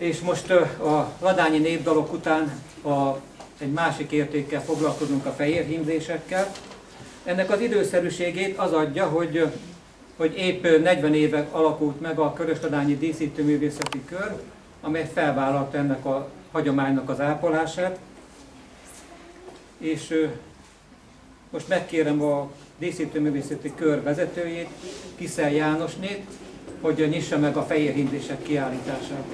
És most a ladányi népdalok után egy másik értékkel foglalkozunk, a fehér hímzésekkel. Ennek az időszerűségét az adja, hogy épp 40 éve alakult meg a Körösladányi Díszítőművészeti Kör, amely felvállalta ennek a hagyománynak az ápolását. És most megkérem a Díszítőművészeti Kör vezetőjét, Kiszel Jánosnét, hogy nyissa meg a fehér hímzések kiállítását.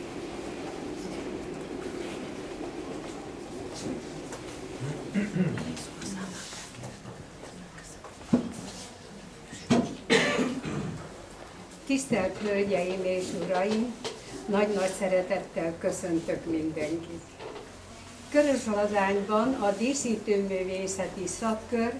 Tisztelt Hölgyeim és Uraim! Nagy-nagy szeretettel köszöntök mindenkit! Körösladányban a díszítőművészeti szakkör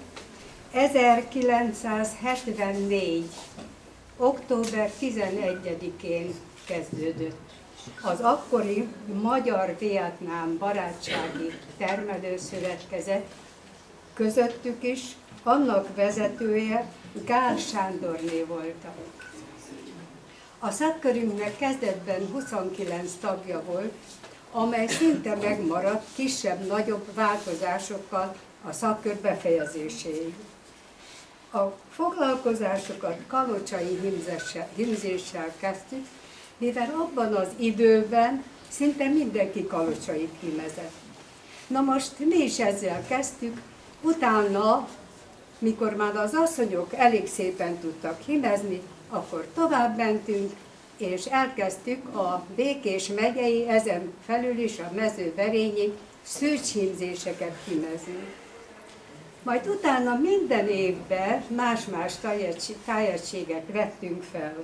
1974. október 11-én kezdődött. Az akkori Magyar-Vietnám Barátsági Termelőszövetkezet, közöttük is annak vezetője Gál Sándorné voltak. A szakkörünknek kezdetben 29 tagja volt, amely szinte megmaradt kisebb-nagyobb változásokkal a szakkör befejezéséig. A foglalkozásokat kalocsai hímzéssel kezdtük, mivel abban az időben szinte mindenki kalocsait hímezett. Na most mi is ezzel kezdtük, utána, mikor már az asszonyok elég szépen tudtak hímezni, akkor tovább mentünk, és elkezdtük a Békés megyei, ezen felül is a mezőverényi szőcshímzéseket hímezni. Majd utána minden évben más-más tájegységet vettünk fel.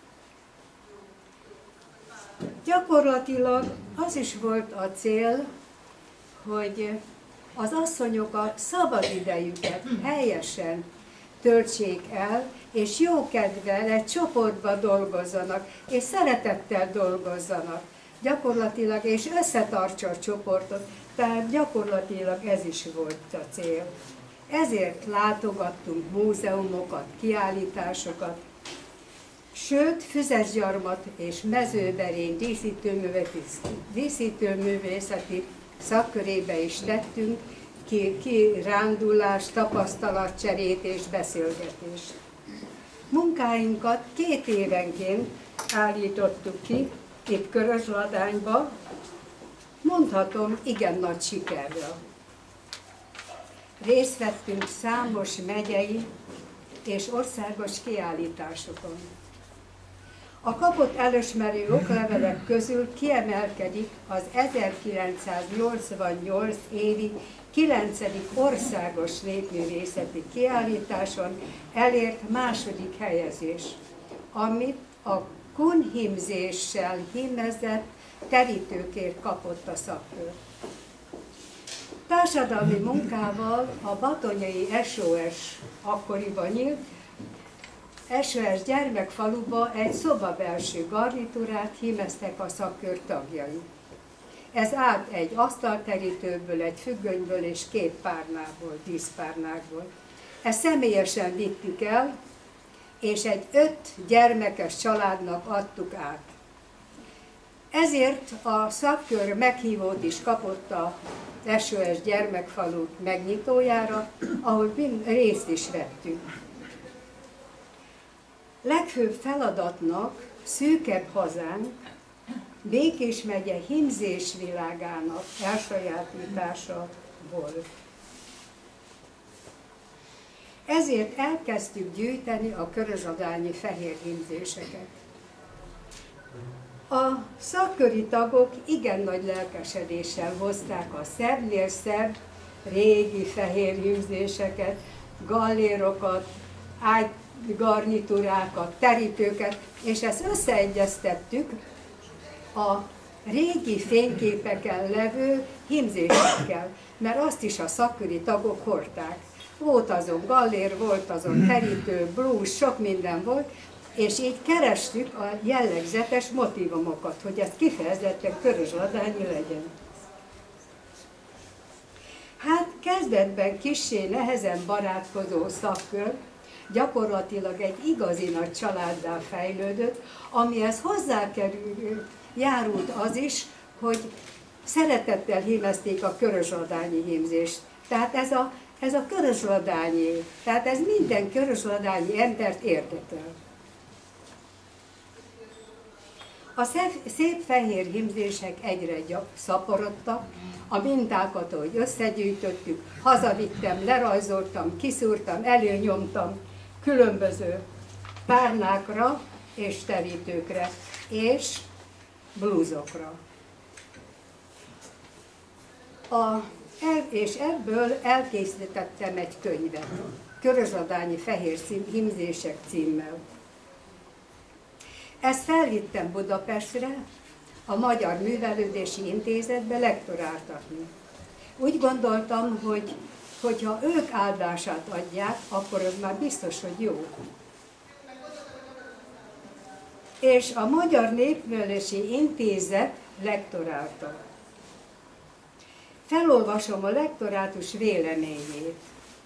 Gyakorlatilag az is volt a cél, hogy az asszonyok a szabadidejüket helyesen töltsék el, és jó kedvel egy csoportba dolgozzanak, és szeretettel dolgozzanak. Gyakorlatilag, és összetartsa a csoportot, tehát gyakorlatilag ez is volt a cél. Ezért látogattunk múzeumokat, kiállításokat, sőt, Füzesgyarmat és Mezőberény díszítőművészeti szakkörébe is tettünk kirándulást, tapasztalatcserét és beszélgetést. Munkáinkat 2 évenként állítottuk ki, itt Körösladányba, mondhatom, igen nagy sikerrel. Részt vettünk számos megyei és országos kiállításokon. A kapott elismerő oklevelek közül kiemelkedik az 1988 évi 9. országos népművészeti kiállításon elért 2. helyezés, amit a kunhímzéssel hímezett terítőkért kapott a szakkör. Társadalmi munkával a batonyai SOS akkoriban nyílt, SOS gyermekfaluba egy szobabelső garnitúrát hímeztek a szakkör tagjai. Ez állt egy asztalterítőből, egy függönyből és 2 párnából, 10 párnából. Ezt személyesen vittük el, és egy 5 gyermekes családnak adtuk át. Ezért a szakkör meghívót is kapott a SOS gyermekfalu megnyitójára, ahol részt is vettünk. Legfőbb feladatnak szűkebb hazánk, Békés megye hímzés világának elsajátítása volt. Ezért elkezdtük gyűjteni a körösladányi fehér hímzéseket. A szakköri tagok igen nagy lelkesedéssel hozták a szebbnél szebb régi fehér hímzéseket, gallérokat, ágygarnitúrákat, terítőket, és ezt összeegyeztettük a régi fényképeken levő hímzésekkel, mert azt is a szakköri tagok hordták. Volt azon gallér, volt azon terítő, blúz, sok minden volt, és így kerestük a jellegzetes motívumokat, hogy ez kifejezetten körösladányi legyen. Hát kezdetben kissé nehezen barátkozó szakkör, gyakorlatilag egy igazi nagy családdá fejlődött, amihez járult az is, hogy szeretettel hímezték a körösladányi hímzést. Tehát ez a körösladányi, tehát ez minden körösladányi embert érdekel. A szép fehér hímzések egyre szaporodtak, a mintákat, ahogy összegyűjtöttük, hazavittem, lerajzoltam, kiszúrtam, előnyomtam különböző párnákra és terítőkre, és blúzokra. És ebből elkészítettem egy könyvet, Körösladányi fehér hímzések címmel. Ezt felvittem Budapestre, a Magyar Művelődési Intézetbe lektoráltatni. Úgy gondoltam, hogy ha ők áldását adják, akkor az már biztos, hogy jó. És a Magyar Népművelődési Intézet lektorálta. Felolvasom a lektorátus véleményét.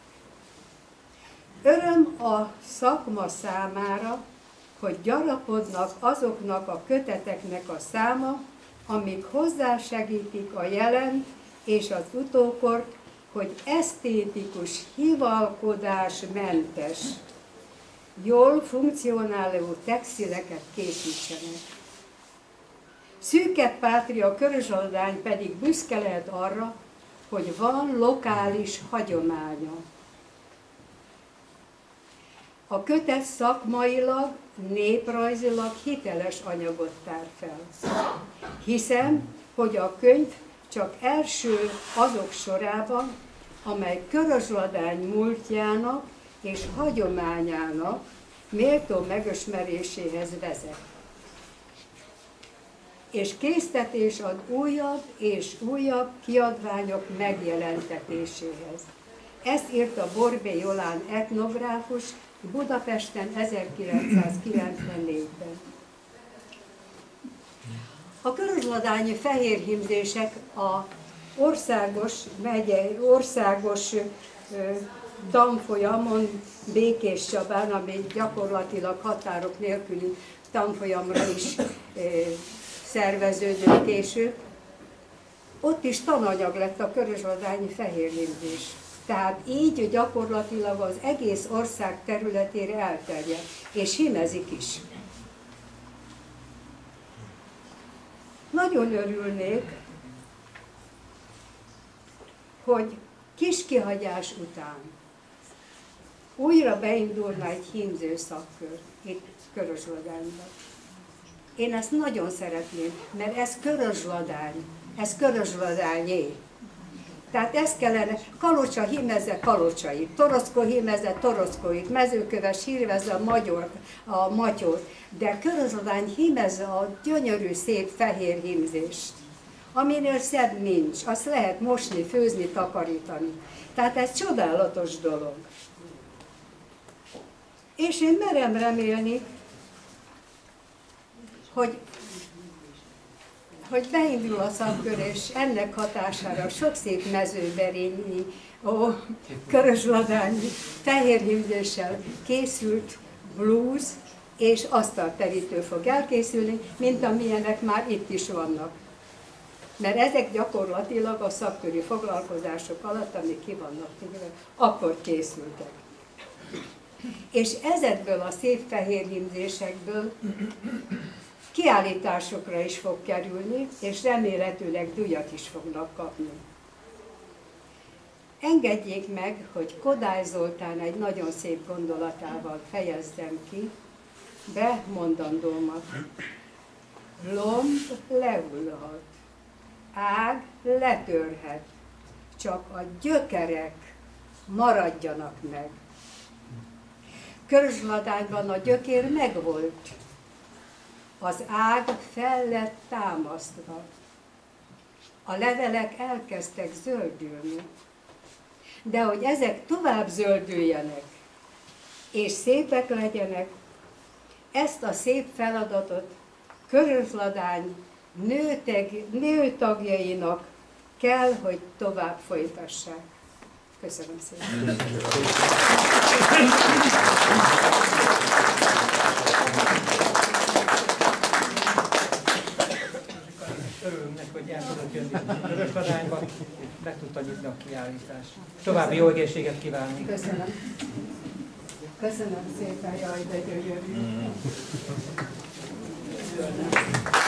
Öröm a szakma számára, hogy gyarapodnak azoknak a köteteknek a száma, amik hozzásegítik a jelen és az utókort, hogy esztétikus, hivalkodásmentes, jól funkcionáló textileket készítsenek. Szűkebb Pátria Körösladány pedig büszke lehet arra, hogy van lokális hagyománya. A kötet szakmailag, néprajzilag hiteles anyagot tár fel. Hiszem, hogy a könyv csak első azok sorában, amely Körösladány múltjának és hagyományának méltó megismeréséhez vezet. És késztetés ad újabb és újabb kiadványok megjelentetéséhez. Ezt írta Borbély Jolán etnográfus Budapesten 1994-ben. A körösladányi fehér hímzések a országos tanfolyamon Békés Csabán, ami gyakorlatilag határok nélküli tanfolyamra is szerveződött később, ott is tananyag lett a körösladányi fehér hímzés. Tehát így gyakorlatilag az egész ország területére elterjed, és hímezik is. Nagyon örülnék, hogy kis kihagyás után újra beindulna egy hímző szakkör itt Körösladányban. Én ezt nagyon szeretném, mert ez Körösladány, ez Körösladányé. Tehát ezt kellene, Kalocsa hímezze Kalocsait, Toroszkó hímezze Toroszkóit, Mezőköves hímezze a Matyót, de Körösladány hímezze a gyönyörű, szép fehér hímzést, aminél szebb nincs, azt lehet mosni, főzni, takarítani. Tehát ez csodálatos dolog. És én merem remélni, hogy beindul a szakkör, és ennek hatására sok szép mezőberényi, körösladányi, fehér hímzéssel készült blúz és asztalterítő fog elkészülni, mint amilyenek már itt is vannak. Mert ezek gyakorlatilag a szakköri foglalkozások alatt, amik ki vannak téve, akkor készültek. És ezekből a szép fehér hímzésekből kiállításokra is fog kerülni, és remélhetőleg díjat is fognak kapni. Engedjék meg, hogy Kodály Zoltán egy nagyon szép gondolatával fejezzem ki be mondandómat. Lomb lehullhat, ág letörhet, csak a gyökerek maradjanak meg. Körösladányban a gyökér megvolt, az ág fel lett támasztva, a levelek elkezdtek zöldülni, de hogy ezek tovább zöldüljenek, és szépek legyenek, ezt a szép feladatot Körösladány nőtagjainak kell, hogy tovább folytassák. Köszönöm szépen. Örülünk neki, hogy el tudott jönni Vörösbadányba, meg tudta nyitni a kiállítást. További jó egészséget kívánni! Köszönöm. Köszönöm szépen, jaj, de gyönyörű.